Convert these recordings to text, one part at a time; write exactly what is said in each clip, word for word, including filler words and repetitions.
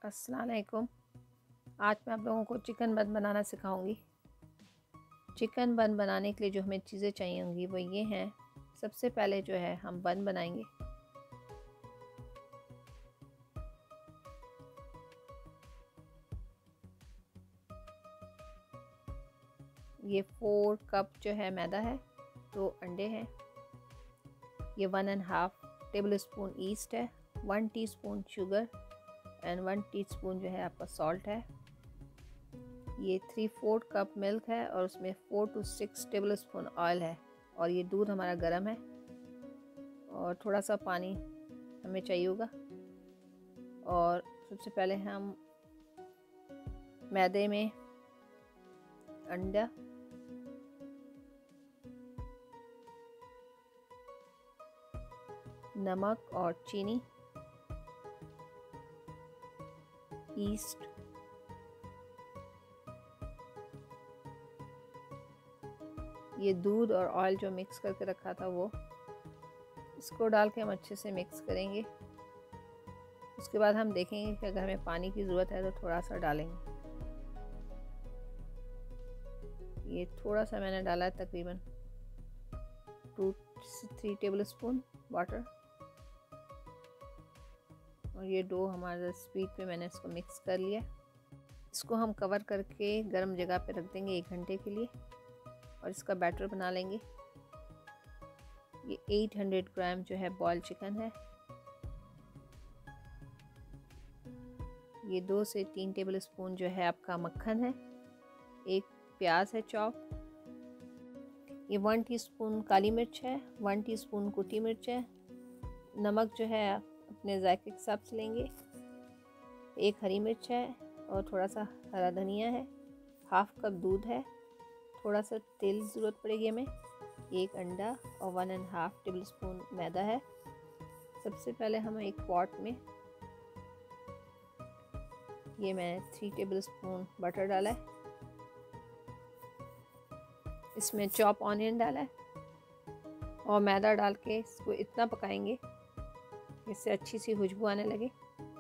अस्सलाम वालेकुम। आज मैं आप लोगों को चिकन बन बनाना सिखाऊंगी। चिकन बन बनाने के लिए जो हमें चीज़ें चाहिए होंगी वो ये हैं। सबसे पहले जो है हम बन बनाएंगे। ये फोर कप जो है मैदा है, दो अंडे हैं, ये one and half tablespoon yeast है, one teaspoon sugar and one teaspoon जो है आपका सॉल्ट है। ये थ्री फोर्थ कप मिल्क है और उसमें four to six tablespoon oil है। और ये दूध हमारा गर्म है और थोड़ा सा पानी हमें चाहिए होगा। और सबसे पहले हम मैदे में अंडा, नमक और चीनी, ईस्ट, ये दूध और ऑयल जो मिक्स करके रखा था वो, इसको डाल के हम अच्छे से मिक्स करेंगे। उसके बाद हम देखेंगे कि अगर हमें पानी की ज़रूरत है तो थोड़ा सा डालेंगे। ये थोड़ा सा मैंने डाला है, तकरीबन two three tablespoon water. और ये डो हमारा स्पीड पे मैंने इसको मिक्स कर लिया। इसको हम कवर करके गर्म जगह पे रख देंगे एक घंटे के लिए और इसका बैटर बना लेंगे। ये आठ सौ ग्राम जो है बॉयल चिकन है। ये दो से तीन टेबल स्पून जो है आपका मक्खन है। एक प्याज है चॉप। ये वन टीस्पून काली मिर्च है, वन टीस्पून कुटी मिर्च है। नमक जो है अपने जायके के हिसाब से लेंगे। एक हरी मिर्च है और थोड़ा सा हरा धनिया है। हाफ कप दूध है, थोड़ा सा तेल की ज़रूरत पड़ेगी हमें। एक अंडा और one and half tablespoon मैदा है। सबसे पहले हम एक पॉट में ये मैं थ्री टेबल स्पून बटर डाला है। इसमें चॉप ऑनियन डाला है और मैदा डाल के इसको इतना पकाएंगे इससे अच्छी सी खुशबू आने लगे।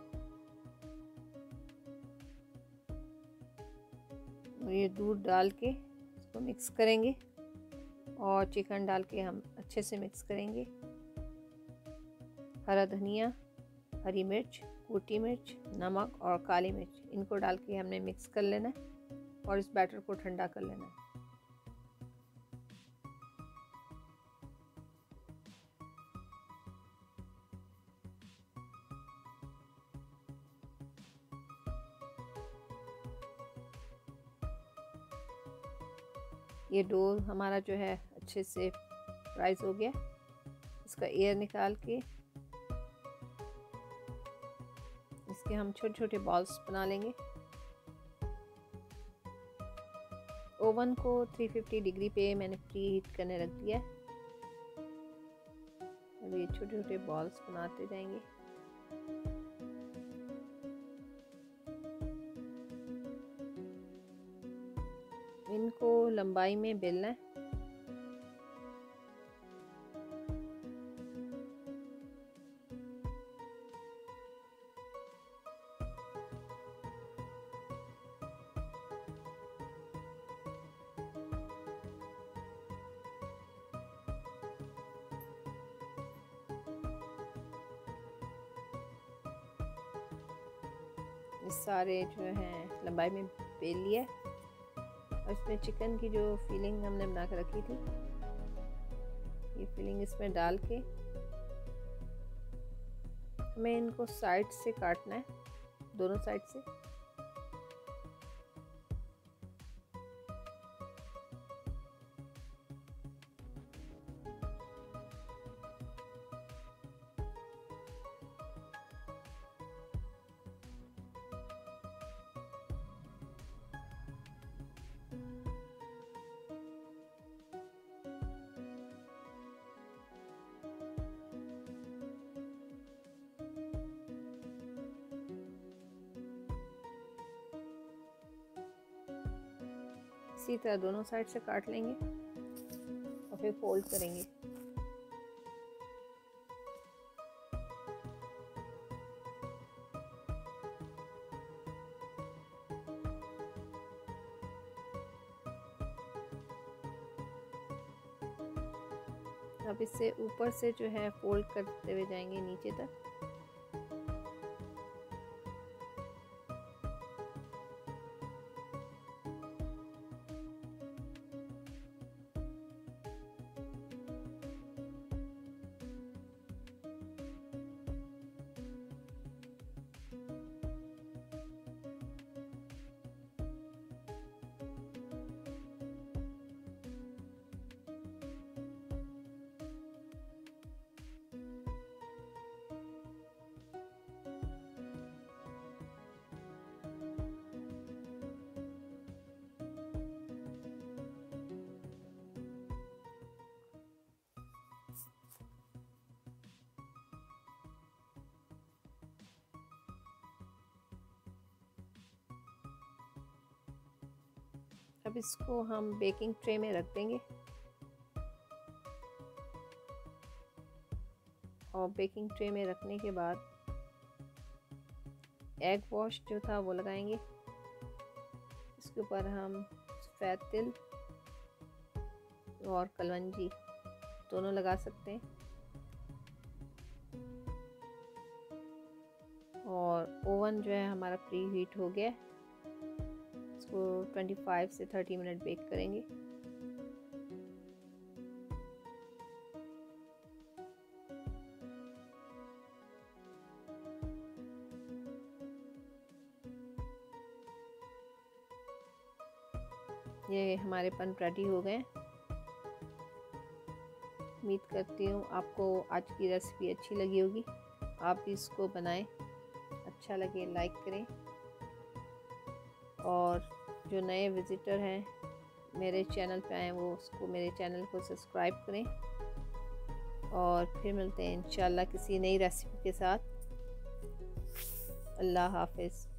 और ये दूध डाल के इसको मिक्स करेंगे और चिकन डाल के हम अच्छे से मिक्स करेंगे। हरा धनिया, हरी मिर्च, कुटी मिर्च, नमक और काली मिर्च, इनको डाल के हमने मिक्स कर लेना है और इस बैटर को ठंडा कर लेना है। ये डो हमारा जो है अच्छे से राइस हो गया। इसका एयर निकाल के इसके हम छोटे छोटे बॉल्स बना लेंगे। ओवन को थ्री फिफ्टी डिग्री पे मैंने प्री हीट करने रख दिया है। अब ये छोटे छोटे बॉल्स बनाते जाएंगे। इनको लंबाई में बेलना है। इस सारे जो हैं लंबाई में बेल लिया। और इसमें चिकन की जो फिलिंग हमने बना कर रखी थी, ये फिलिंग इसमें डाल के हमें इनको साइड से काटना है, दोनों साइड से। इसी तरह दोनों साइड से काट लेंगे और फिर फोल्ड करेंगे। अब इससे ऊपर से जो है फोल्ड करते हुए जाएंगे नीचे तक। अब इसको हम बेकिंग ट्रे में रख देंगे और बेकिंग ट्रे में रखने के बाद एग वॉश जो था वो लगाएंगे। इसके ऊपर हम सफ़ेद तिल और कलवंजी दोनों लगा सकते हैं और ओवन जो है हमारा प्री हीट हो गया है। इसको पच्चीस से तीस मिनट बेक करेंगे। ये हमारे पन रेडी हो गए। उम्मीद करती हूँ आपको आज की रेसिपी अच्छी लगी होगी। आप भी इसको बनाएं, अच्छा लगे लाइक करें और जो नए विज़िटर हैं मेरे चैनल पे आए वो उसको मेरे चैनल को सब्सक्राइब करें और फिर मिलते हैं इंशाल्लाह किसी नई रेसिपी के साथ। अल्लाह हाफ़िज़।